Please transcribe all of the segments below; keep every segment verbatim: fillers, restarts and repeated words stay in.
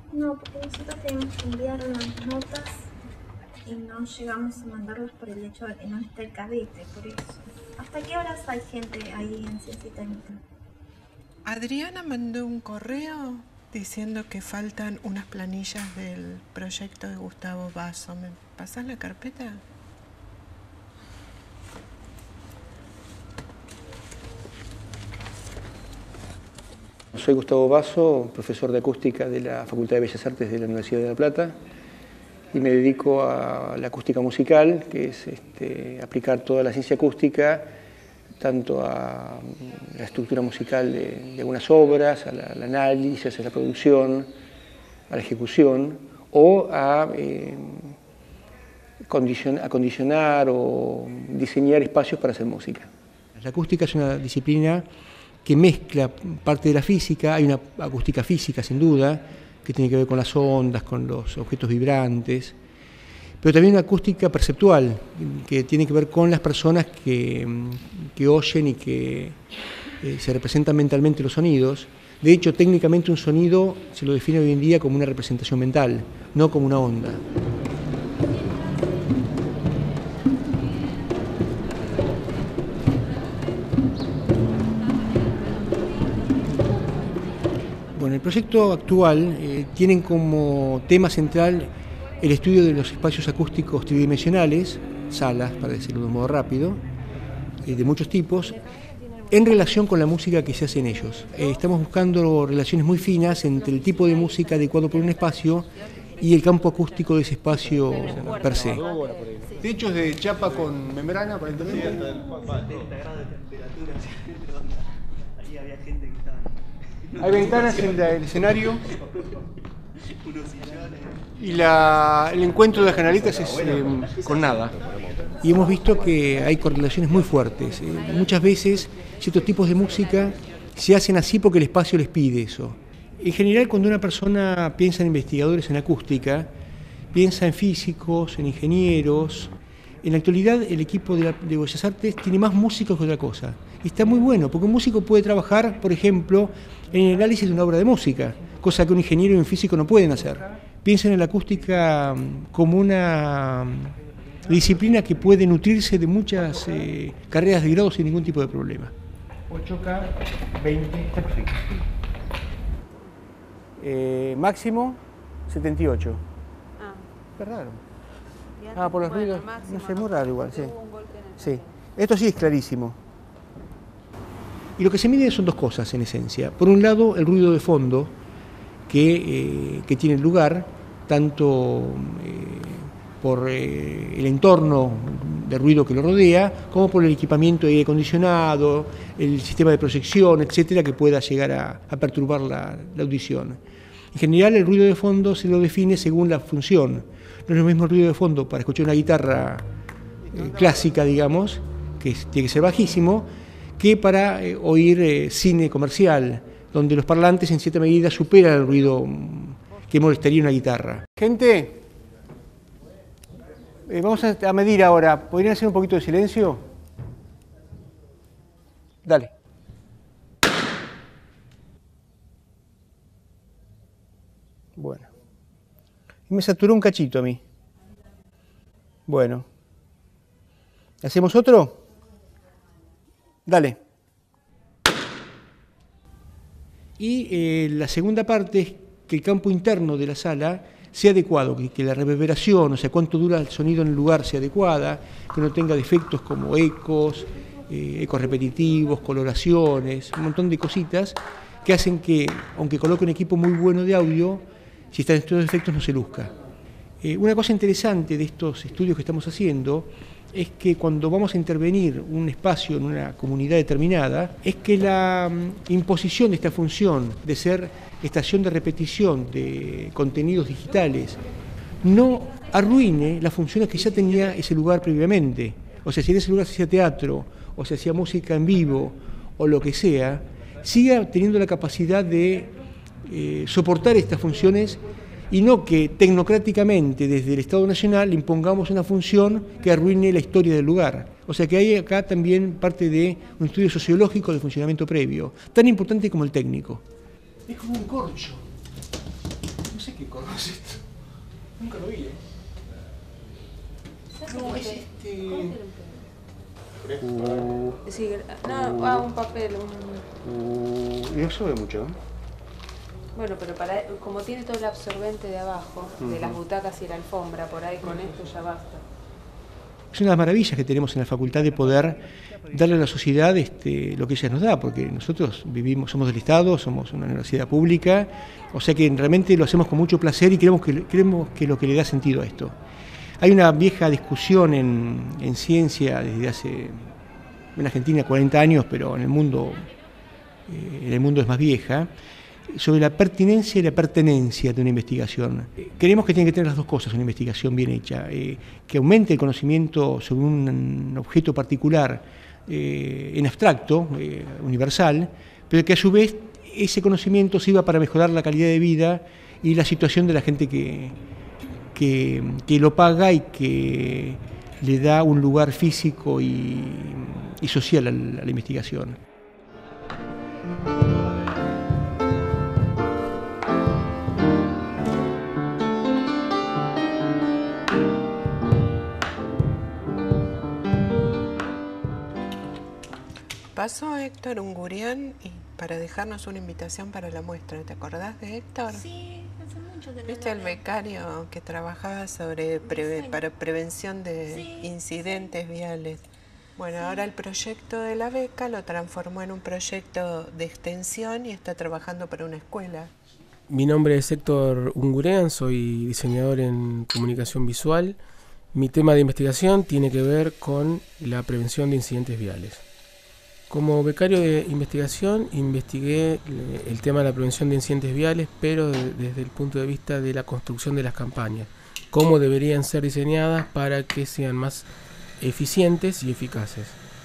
No, porque nosotros tenemos que enviar unas notas y no llegamos a mandarlas por el hecho de que no está el cadete, por eso. ¿Hasta qué horas hay gente ahí en Ciencia y Técnica? Adriana mandó un correo diciendo que faltan unas planillas del proyecto de Gustavo Basso. ¿Me pasás la carpeta? Soy Gustavo Basso, profesor de acústica de la Facultad de Bellas Artes de la Universidad de La Plata y me dedico a la acústica musical, que es este, aplicar toda la ciencia acústica tanto a la estructura musical de, de algunas obras, al, al análisis, a la producción, a la ejecución o a eh, condicionar, acondicionar o diseñar espacios para hacer música. La acústica es una disciplina que mezcla parte de la física, hay una acústica física sin duda, que tiene que ver con las ondas, con los objetos vibrantes, pero también una acústica perceptual, que tiene que ver con las personas que, que oyen y que eh, se representan mentalmente los sonidos. De hecho, técnicamente un sonido se lo define hoy en día como una representación mental, no como una onda. Bueno, el proyecto actual eh, tiene como tema central el estudio de los espacios acústicos tridimensionales, salas, para decirlo de un modo rápido, eh, de muchos tipos, en relación con la música que se hace en ellos. Eh, estamos buscando relaciones muy finas entre el tipo de música adecuado por un espacio y el campo acústico de ese espacio per se. Techos de chapa con membrana, aparentemente. Hay ventanas en el escenario y la, el encuentro de las canaletas es eh, con nada. Y hemos visto que hay correlaciones muy fuertes. Eh, muchas veces ciertos tipos de música se hacen así porque el espacio les pide eso. En general, cuando una persona piensa en investigadores en acústica, piensa en físicos, en ingenieros. En la actualidad el equipo de, la, de Bellas Artes tiene más músicos que otra cosa. Y está muy bueno, porque un músico puede trabajar, por ejemplo, en el análisis de una obra de música, cosa que un ingeniero y un físico no pueden hacer. Piensen en la acústica como una disciplina que puede nutrirse de muchas eh, carreras de grado sin ningún tipo de problema. ocho K, veinte, está perfecto. Eh, máximo, setenta y ocho. Ah. Qué raro. Antes, Ah, por los bueno, ruidos, máximo, no sé, muy raro igual, sí. Hubo un golpe en el Sí, esto sí es clarísimo. Y lo que se mide son dos cosas en esencia. Por un lado, el ruido de fondo que, eh, que tiene lugar, tanto eh, por eh, el entorno de ruido que lo rodea, como por el equipamiento de aire acondicionado, el sistema de proyección, etcétera, que pueda llegar a, a perturbar la, la audición. En general, el ruido de fondo se lo define según la función. No es lo mismo el ruido de fondo para escuchar una guitarra eh, clásica, digamos, que es, tiene que ser bajísimo, que para eh, oír eh, cine comercial, donde los parlantes en cierta medida superan el ruido que molestaría una guitarra. Gente, eh, vamos a, a medir ahora. ¿Podrían hacer un poquito de silencio? Dale. Bueno. Me saturó un cachito a mí. Bueno. ¿Hacemos otro? Dale. Y eh, la segunda parte es que el campo interno de la sala sea adecuado, que, que la reverberación, o sea, cuánto dura el sonido en el lugar sea adecuada, que no tenga defectos como ecos, eh, ecos repetitivos, coloraciones, un montón de cositas que hacen que, aunque coloque un equipo muy bueno de audio, si están estos defectos no se luzca. Eh, una cosa interesante de estos estudios que estamos haciendo es que cuando vamos a intervenir un espacio en una comunidad determinada, es que la um, imposición de esta función de ser estación de repetición de contenidos digitales no arruine las funciones que ya tenía ese lugar previamente. O sea, si en ese lugar se hacía teatro, o se hacía música en vivo, o lo que sea, siga teniendo la capacidad de eh, soportar estas funciones y no que tecnocráticamente desde el Estado Nacional le impongamos una función que arruine la historia del lugar. O sea que hay acá también parte de un estudio sociológico de funcionamiento previo, tan importante como el técnico. Es como un corcho. No sé sé qué correo es esto. Nunca lo vi, ¿eh? No, es este... Uh, sí, no, ah, un papel, un... Uh, no sube mucho. Bueno, pero para, como tiene todo el absorbente de abajo, uh-huh. de las butacas y la alfombra, por ahí con esto ya basta. Es una de las maravillas que tenemos en la facultad de poder darle a la sociedad este, lo que ella nos da, porque nosotros vivimos, somos del Estado, somos una universidad pública, o sea que realmente lo hacemos con mucho placer y creemos que, creemos que lo que le da sentido a esto. Hay una vieja discusión en, en ciencia desde hace, en Argentina cuarenta años, pero en el mundo, eh, en el mundo es más vieja, sobre la pertinencia y la pertenencia de una investigación. Creemos que tiene que tener las dos cosas, una investigación bien hecha, eh, que aumente el conocimiento sobre un objeto particular eh, en abstracto, eh, universal, pero que a su vez ese conocimiento sirva para mejorar la calidad de vida y la situación de la gente que, que, que lo paga y que le da un lugar físico y, y social a la, a la investigación. Pasó Héctor Ungurián y para dejarnos una invitación para la muestra. ¿Te acordás de Héctor? Sí, hace mucho que no. ¿Viste el becario que trabajaba sobre preve para prevención de sí, incidentes sí. viales? Bueno, sí. ahora el proyecto de la beca lo transformó en un proyecto de extensión y está trabajando para una escuela. Mi nombre es Héctor Ungurián, soy diseñador en comunicación visual. Mi tema de investigación tiene que ver con la prevención de incidentes viales. Como becario de investigación investigué el tema de la prevención de incidentes viales, pero de, desde el punto de vista de la construcción de las campañas. Cómo deberían ser diseñadas para que sean más eficientes y eficaces.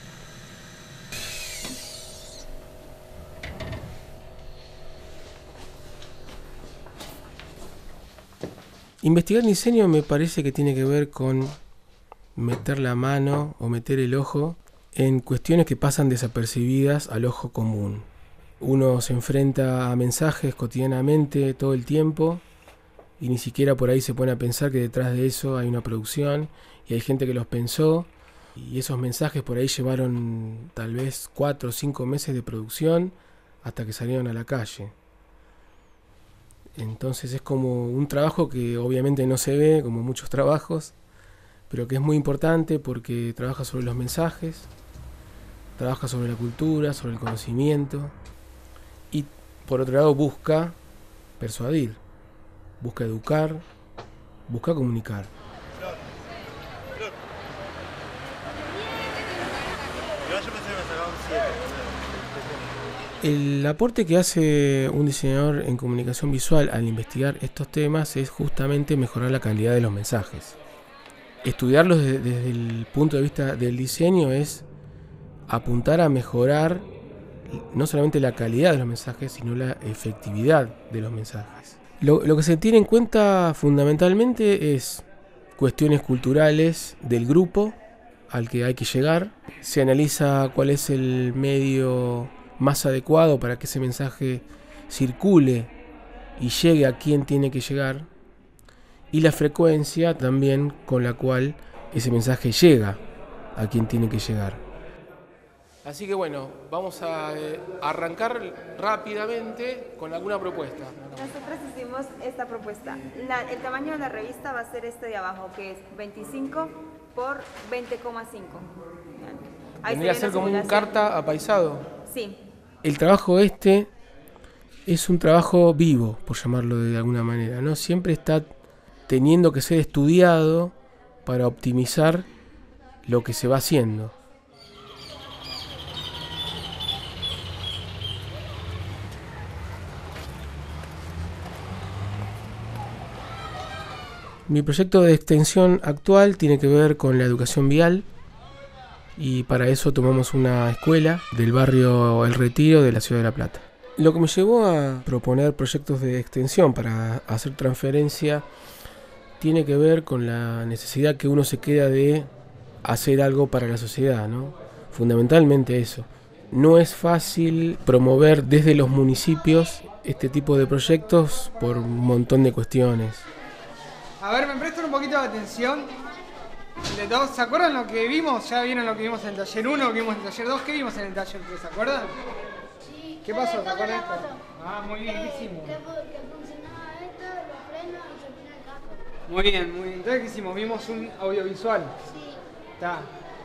Investigar diseño me parece que tiene que ver con meter la mano o meter el ojo en cuestiones que pasan desapercibidas al ojo común. Uno se enfrenta a mensajes cotidianamente todo el tiempo y ni siquiera por ahí se pone a pensar que detrás de eso hay una producción y hay gente que los pensó y esos mensajes por ahí llevaron tal vez cuatro o cinco meses de producción hasta que salieron a la calle. Entonces es como un trabajo que obviamente no se ve, como muchos trabajos, pero que es muy importante porque trabaja sobre los mensajes, trabaja sobre la cultura, sobre el conocimiento y por otro lado busca persuadir, busca educar, busca comunicar. El aporte que hace un diseñador en comunicación visual al investigar estos temas es justamente mejorar la calidad de los mensajes. Estudiarlos desde, desde el punto de vista del diseño es apuntar a mejorar no solamente la calidad de los mensajes, sino la efectividad de los mensajes. Lo, lo que se tiene en cuenta fundamentalmente es cuestiones culturales del grupo al que hay que llegar. Se analiza cuál es el medio más adecuado para que ese mensaje circule y llegue a quien tiene que llegar, y la frecuencia también con la cual ese mensaje llega a quien tiene que llegar. Así que bueno, vamos a eh, arrancar rápidamente con alguna propuesta. Nosotros hicimos esta propuesta. La, el tamaño de la revista va a ser este de abajo, que es veinticinco por veinte coma cinco. Vendría a ser como un carta apaisado. Sí. El trabajo este es un trabajo vivo, por llamarlo de alguna manera, ¿no? Siempre está teniendo que ser estudiado para optimizar lo que se va haciendo. Mi proyecto de extensión actual tiene que ver con la educación vial y para eso tomamos una escuela del barrio El Retiro de la ciudad de La Plata. Lo que me llevó a proponer proyectos de extensión para hacer transferencia tiene que ver con la necesidad que uno se queda de hacer algo para la sociedad, ¿no? Fundamentalmente eso. no es fácil promover desde los municipios este tipo de proyectos por un montón de cuestiones. A ver, me prestan un poquito de atención. De todos, ¿se acuerdan lo que vimos? ¿Ya vieron lo que vimos en el taller uno, lo que vimos en el taller dos? ¿Qué vimos en el taller tres? ¿Se acuerdan? Sí. ¿Qué pasó? ¿Se acuerdan? Foto. Ah, muy bien, ¿qué hicimos? Que, que funcionaba esto, los frenos y se ponía el casco. Muy bien, muy bien. Entonces, ¿qué hicimos? Vimos un audiovisual. Sí. Está.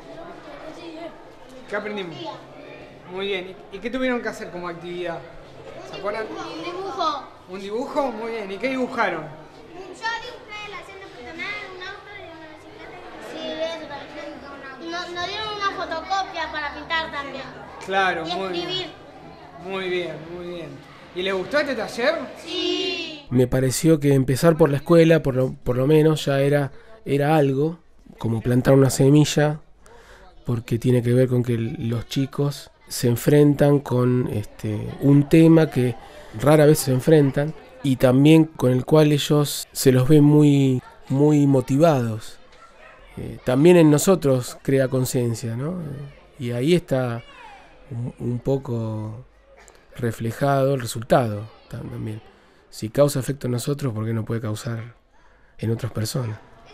¿Qué aprendimos? Muy bien. ¿Y qué tuvieron que hacer como actividad? ¿Se acuerdan? Un dibujo. ¿Un dibujo? Muy bien. ¿Y qué dibujaron? Yo dibujé la hacienda peatonal, un auto y una bicicleta. Sí, eso también un auto. Nos, nos dieron una fotocopia para pintar también. Claro, Y muy escribir. bien. Muy bien, muy bien. ¿Y les gustó este taller? Sí. Me pareció que empezar por la escuela, por lo, por lo menos, ya era, era algo, como plantar una semilla, porque tiene que ver con que los chicos se enfrentan con este, un tema que rara vez se enfrentan y también con el cual ellos se los ven muy, muy motivados. Eh, también en nosotros crea conciencia, ¿no? Y ahí está un, un poco reflejado el resultado también. Si causa efecto en nosotros, ¿por qué no puede causar en otras personas?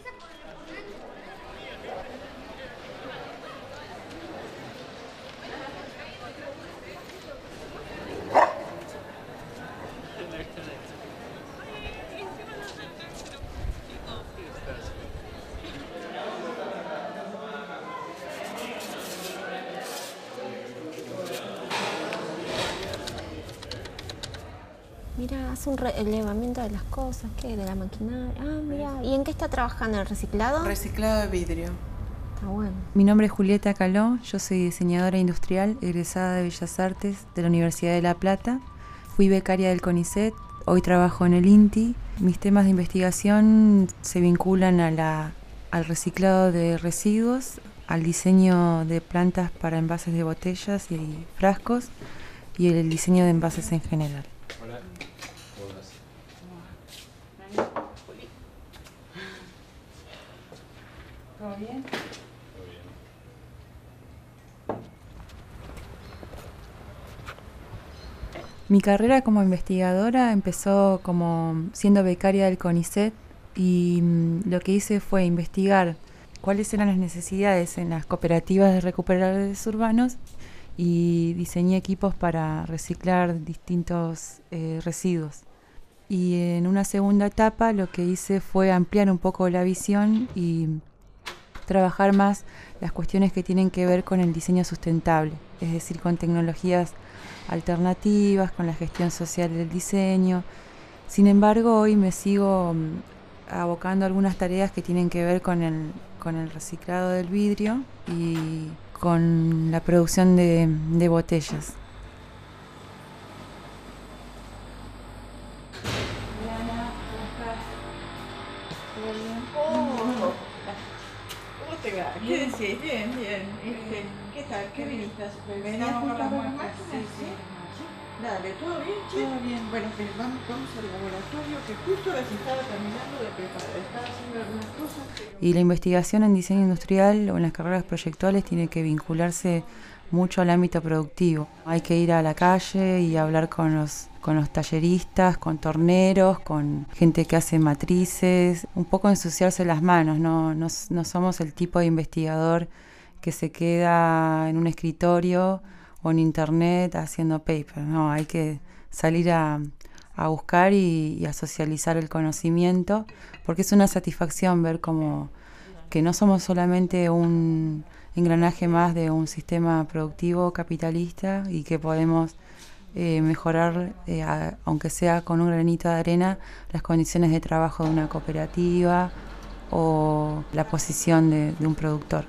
Mira, hace un relevamiento de las cosas, ¿qué? De la maquinaria. Ah, mira. ¿Y en qué está trabajando? ¿En el reciclado? Reciclado de vidrio. Está bueno. Mi nombre es Julieta Caló, yo soy diseñadora industrial, egresada de Bellas Artes de la Universidad de La Plata. Fui becaria del CONICET, hoy trabajo en el INTI. Mis temas de investigación se vinculan a la, al reciclado de residuos, al diseño de plantas para envases de botellas y frascos y el diseño de envases en general. Hola. ¿Todo bien? Mi carrera como investigadora empezó como siendo becaria del CONICET y lo que hice fue investigar cuáles eran las necesidades en las cooperativas de recuperadores urbanos y diseñé equipos para reciclar distintos eh, residuos. Y en una segunda etapa lo que hice fue ampliar un poco la visión y trabajar más las cuestiones que tienen que ver con el diseño sustentable, es decir, con tecnologías alternativas, con la gestión social del diseño. Sin embargo, hoy me sigo abocando a algunas tareas que tienen que ver con el, con el reciclado del vidrio y con la producción de, de botellas. Diana, ¿cómo estás? ¿Todo bien? Oh, ¿cómo te va? ¿Qué decís? Bien, bien. Este, ¿qué tal? ¿Qué viniste? ¿Venías justo a ver las máquinas? Sí. Dale, ¿todo bien, che? Todo bien. Bueno, pues vamos, vamos al laboratorio que justo las estaba terminando de preparar. Estaba haciendo algunas cosas. Y la investigación en diseño industrial o en las carreras proyectuales tiene que vincularse mucho al ámbito productivo. Hay que ir a la calle y hablar con los, con los talleristas, con torneros, con gente que hace matrices, un poco ensuciarse las manos, no, no, no somos el tipo de investigador que se queda en un escritorio o en internet haciendo paper, no, hay que salir a, a buscar y, y a socializar el conocimiento, porque es una satisfacción ver como que no somos solamente un engranaje más de un sistema productivo capitalista y que podemos eh, mejorar, eh, a, aunque sea con un granito de arena, las condiciones de trabajo de una cooperativa o la posición de, de un productor.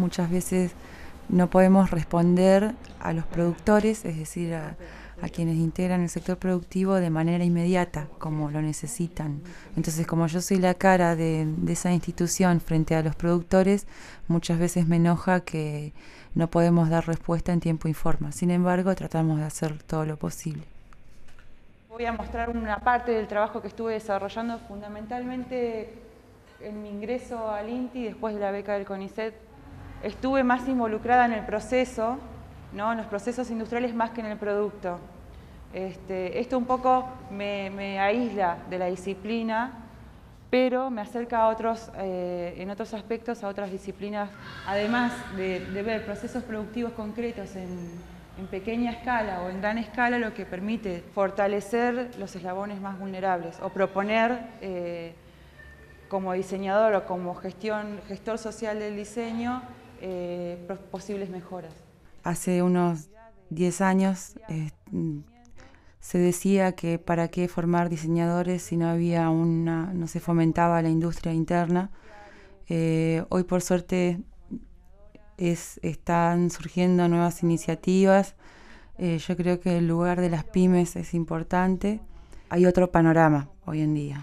muchas veces no podemos responder a los productores, es decir, a, a quienes integran el sector productivo de manera inmediata, como lo necesitan. Entonces, como yo soy la cara de, de esa institución frente a los productores, muchas veces me enoja que no podemos dar respuesta en tiempo y forma. Sin embargo, tratamos de hacer todo lo posible. Voy a mostrar una parte del trabajo que estuve desarrollando fundamentalmente en mi ingreso al INTI después de la beca del CONICET. Estuve más involucrada en el proceso, ¿no? En los procesos industriales más que en el producto. Este, esto un poco me, me aísla de la disciplina, pero me acerca a otros, eh, en otros aspectos a otras disciplinas, además de, de ver procesos productivos concretos en, en pequeña escala o en gran escala, lo que permite fortalecer los eslabones más vulnerables o proponer eh, como diseñador o como gestión, gestor social del diseño eh, posibles mejoras. Hace unos diez años eh, se decía que para qué formar diseñadores si no había una, no se fomentaba la industria interna. Eh, hoy por suerte es, están surgiendo nuevas iniciativas. Eh, yo creo que el lugar de las pymes es importante. Hay otro panorama hoy en día.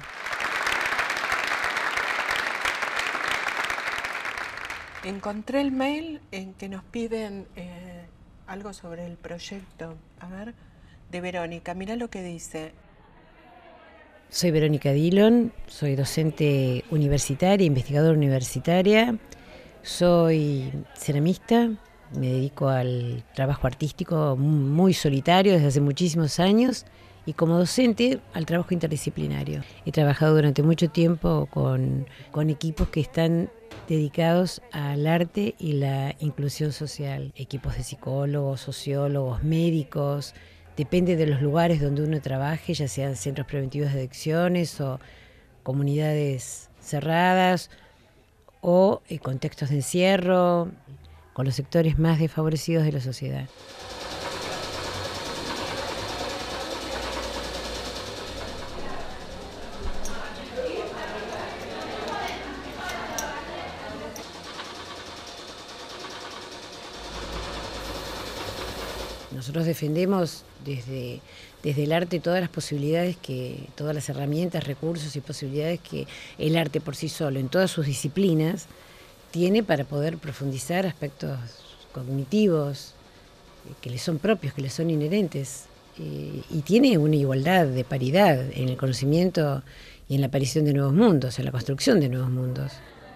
Encontré el mail en que nos piden eh, algo sobre el proyecto. A ver, de Verónica. Mirá lo que dice. Soy Verónica Dillon, soy docente universitaria, investigadora universitaria. Soy ceramista, me dedico al trabajo artístico muy solitario desde hace muchísimos años y como docente al trabajo interdisciplinario. He trabajado durante mucho tiempo con, con equipos que están dedicados al arte y la inclusión social, equipos de psicólogos, sociólogos, médicos, depende de los lugares donde uno trabaje, ya sean centros preventivos de adicciones o comunidades cerradas o eh, contextos de encierro, con los sectores más desfavorecidos de la sociedad. Nosotros defendemos desde, desde el arte todas las posibilidades, que, todas las herramientas, recursos y posibilidades que el arte por sí solo, en todas sus disciplinas, tiene para poder profundizar aspectos cognitivos que le son propios, que le son inherentes. Eh, y tiene una igualdad de paridad en el conocimiento y en la aparición de nuevos mundos, en la construcción de nuevos mundos.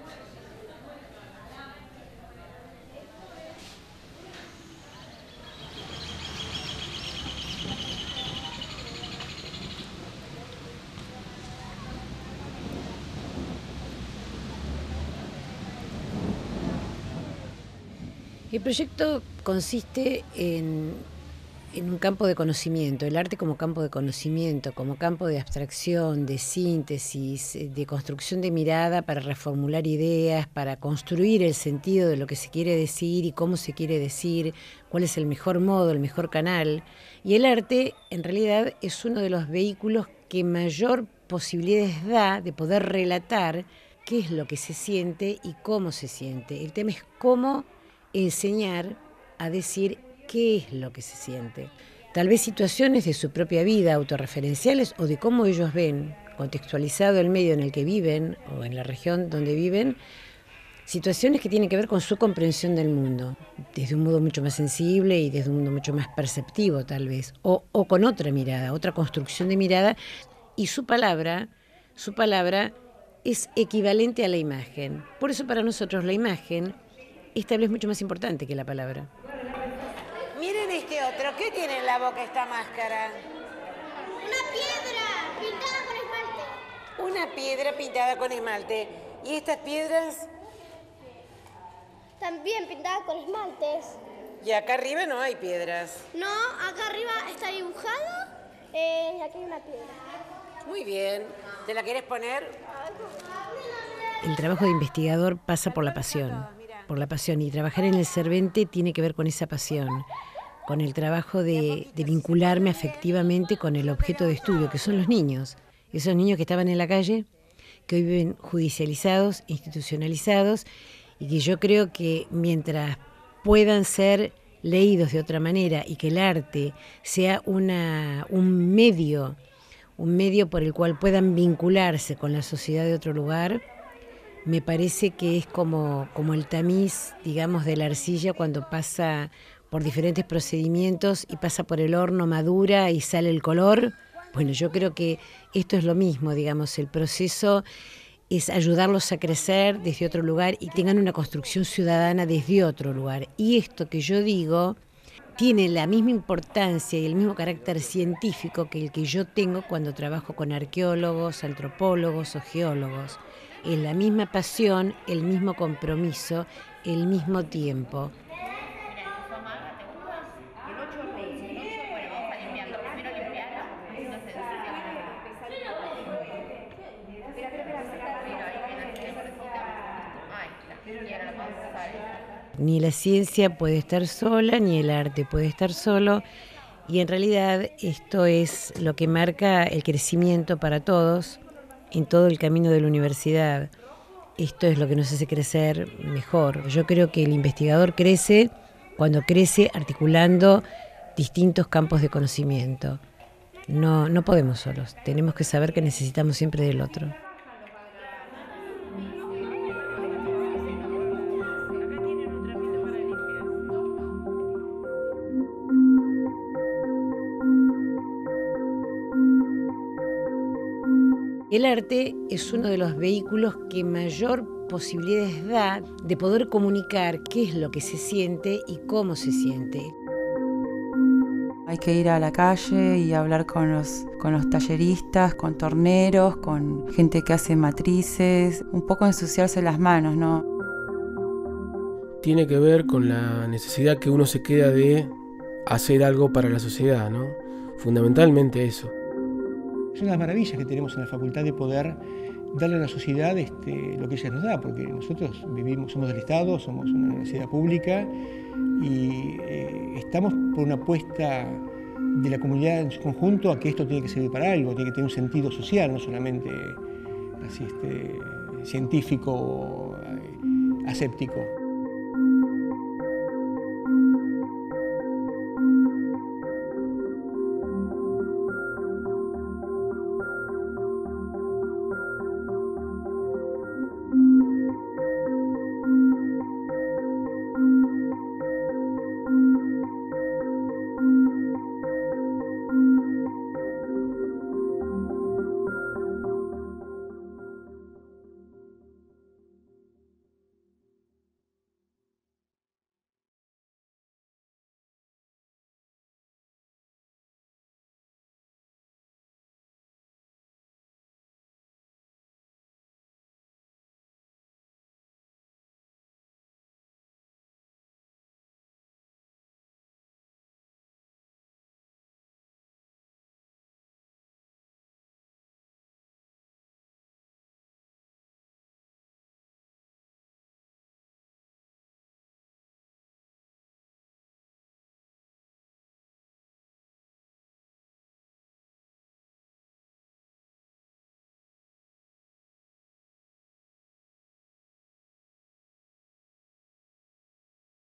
El proyecto consiste en, en un campo de conocimiento, el arte como campo de conocimiento, como campo de abstracción, de síntesis, de construcción de mirada para reformular ideas, para construir el sentido de lo que se quiere decir y cómo se quiere decir, cuál es el mejor modo, el mejor canal. Y el arte, en realidad, es uno de los vehículos que mayor posibilidades da de poder relatar qué es lo que se siente y cómo se siente. El tema es cómo enseñar a decir qué es lo que se siente. Tal vez situaciones de su propia vida, autorreferenciales, o de cómo ellos ven, contextualizado el medio en el que viven, o en la región donde viven, situaciones que tienen que ver con su comprensión del mundo, desde un modo mucho más sensible y desde un mundo mucho más perceptivo, tal vez, o, o con otra mirada, otra construcción de mirada, y su palabra, su palabra es equivalente a la imagen. Por eso para nosotros la imagen esta vez es mucho más importante que la palabra. Miren este otro, ¿qué tiene en la boca esta máscara? Una piedra pintada con esmalte. Una piedra pintada con esmalte. ¿Y estas piedras? También pintadas con esmaltes. Y acá arriba no hay piedras. No, acá arriba está dibujado eh, y aquí hay una piedra. Muy bien. ¿Te la querés poner? El trabajo de investigador pasa por la pasión, por la pasión, y trabajar en el Cervente tiene que ver con esa pasión, con el trabajo de, de vincularme afectivamente con el objeto de estudio, que son los niños, esos niños que estaban en la calle, que hoy viven judicializados, institucionalizados, y que yo creo que mientras puedan ser leídos de otra manera y que el arte sea una, un medio, un medio por el cual puedan vincularse con la sociedad de otro lugar, me parece que es como, como el tamiz, digamos, de la arcilla cuando pasa por diferentes procedimientos y pasa por el horno, madura y sale el color. Bueno, yo creo que esto es lo mismo, digamos, el proceso es ayudarlos a crecer desde otro lugar y tengan una construcción ciudadana desde otro lugar. Y esto que yo digo tiene la misma importancia y el mismo carácter científico que el que yo tengo cuando trabajo con arqueólogos, antropólogos o geólogos. Es la misma pasión, el mismo compromiso, el mismo tiempo. Ni la ciencia puede estar sola, ni el arte puede estar solo, y en realidad esto es lo que marca el crecimiento para todos en todo el camino de la universidad. Esto es lo que nos hace crecer mejor. Yo creo que el investigador crece cuando crece articulando distintos campos de conocimiento. No, no podemos solos, tenemos que saber que necesitamos siempre del otro. El arte es uno de los vehículos que mayor posibilidades da de poder comunicar qué es lo que se siente y cómo se siente. Hay que ir a la calle y hablar con los, con los talleristas, con torneros, con gente que hace matrices, un poco ensuciarse las manos, ¿no? Tiene que ver con la necesidad que uno se queda de hacer algo para la sociedad, ¿no? Fundamentalmente eso. Son las maravillas que tenemos en la facultad de poder darle a la sociedad este, lo que ella nos da, porque nosotros vivimos, somos del Estado, somos una universidad pública y eh, estamos por una apuesta de la comunidad en su conjunto a que esto tiene que servir para algo, tiene que tener un sentido social, no solamente así, este, científico, eh, aséptico.